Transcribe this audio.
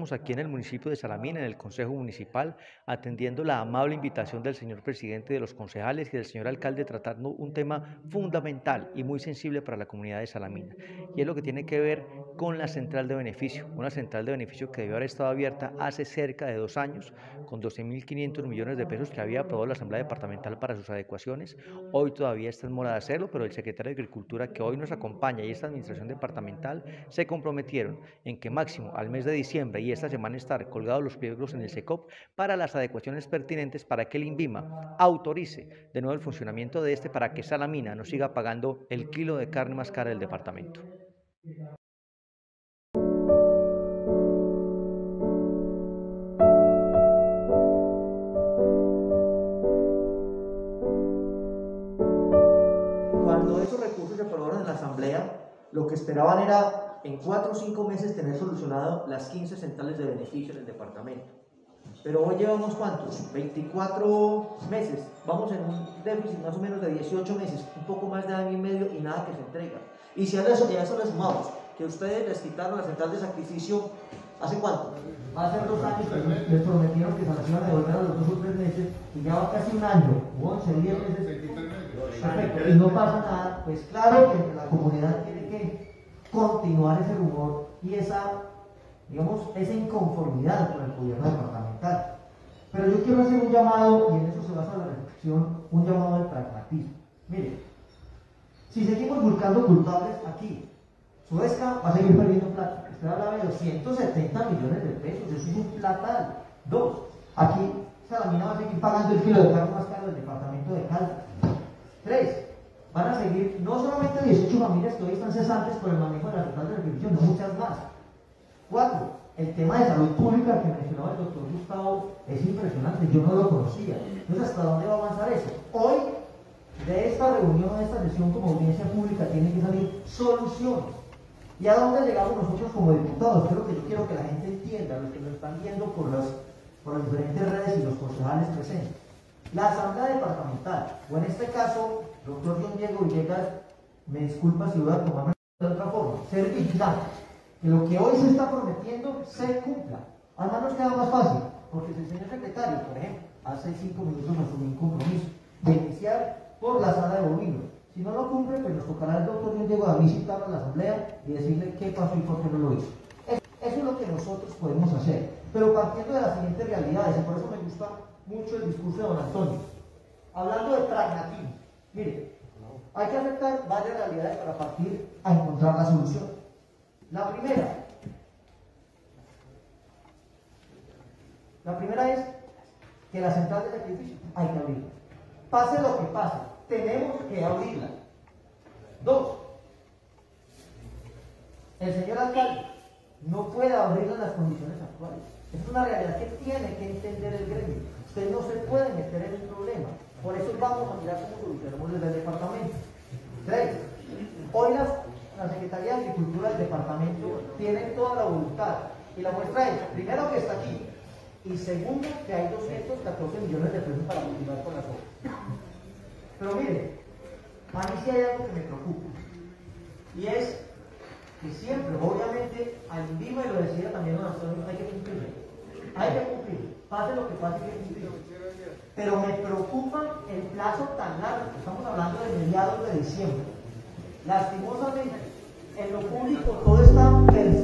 estamos aquí en el municipio de Salamina, en el Consejo Municipal, atendiendo la amable invitación del señor presidente, de los concejales y del señor alcalde, tratando un tema fundamental y muy sensible para la comunidad de Salamina, y es lo que tiene que ver con la central de beneficio, una central de beneficio que debió haber estado abierta hace cerca de 2 años, con 12.500 millones de pesos que había aprobado la Asamblea Departamental para sus adecuaciones. Hoy todavía está en mora de hacerlo, pero el secretario de Agricultura, que hoy nos acompaña, y esta administración departamental se comprometieron en que máximo al mes de diciembre y esta semana estar colgados los pliegos en el SECOP para las adecuaciones pertinentes para que el INVIMA autorice de nuevo el funcionamiento de este para que Salamina no siga pagando el kilo de carne más cara del departamento. Cuando esos recursos se aprobaron en la Asamblea, lo que esperaban era en 4 o 5 meses tener solucionado las 15 centrales de beneficio en el departamento. Pero hoy llevamos ¿cuántos? 24 meses. Vamos en un déficit más o menos de 18 meses, un poco más de año y medio y nada que se entrega. Y si a eso le sumamos que ustedes les quitaron la central de sacrificio, ¿hace cuánto? Hace 2 años que les prometieron que se las iban a devolver a los 2 o 3 meses y ya va casi un año, 11, 10 meses. Perfecto, y no pasa nada, pues claro que la comunidad tiene que continuar ese rumor y esa, digamos, esa inconformidad con el gobierno departamental. Pero yo quiero hacer un llamado, y en eso se basa la reflexión, un llamado al pragmatismo. Mire, si seguimos buscando culpables aquí, Sudesca va a seguir perdiendo plata. Usted hablaba de 270 millones de pesos, eso es un platal. 2, aquí Salamina va a seguir pagando el kilo de carne más caro del departamento de Caldas. 3, van a seguir no solamente 18 familias que hoy están cesantes por el manejo de la central de sacrificio, no muchas más. 4, el tema de salud pública que mencionaba el doctor Gustavo es impresionante, yo no lo conocía. Entonces, ¿hasta dónde va a avanzar eso? Hoy, de esta reunión, de esta sesión como audiencia pública, tienen que salir soluciones. ¿Y a dónde llegamos nosotros como diputados? Creo que yo quiero que la gente entienda, los que nos están viendo por las diferentes redes y los concejales presentes. La Asamblea Departamental, o en este caso, doctor John Diego Villegas, me disculpa si voy a tomarme de otra forma, ser vigilante, que lo que hoy se está prometiendo se cumpla. Además nos queda más fácil, porque si el señor secretario, por ejemplo, hace 5 minutos asumió un compromiso de iniciar por la sala de bovinos. Si no lo cumple, pues nos tocará el doctor John Diego a visitar a la Asamblea y decirle qué pasó y por qué no lo hizo. Eso es lo que nosotros podemos hacer, pero partiendo de las siguientes realidades, y por eso me gusta mucho el discurso de don Antonio, hablando de pragmatismo. Mire, hay que aceptar varias realidades para partir a encontrar la solución. La primera es que la central de sacrificio hay que abrirla. Pase lo que pase, tenemos que abrirla. 2, el señor alcalde no puede abrirla en las condiciones actuales. Es una realidad que tiene que entender el gremio. Usted no se puede meter en un problema. Por eso vamos a mirar cómo solucionamos desde el departamento. 3, hoy la Secretaría de Agricultura del departamento tiene toda la voluntad. Y la muestra es, primero, que está aquí. Y segundo, que hay 214 millones de pesos para continuar con las obras. Pero mire, a mí sí hay algo que me preocupa. Y es que siempre, obviamente, al INVIMA, y lo decía también don Antonio, hay que cumplir. Hay que cumplir. Pase lo que pase, hay que cumplir. Pero me preocupa el plazo tan largo. Estamos hablando de mediados de diciembre. Lastimosamente, en lo público todo está perfecto.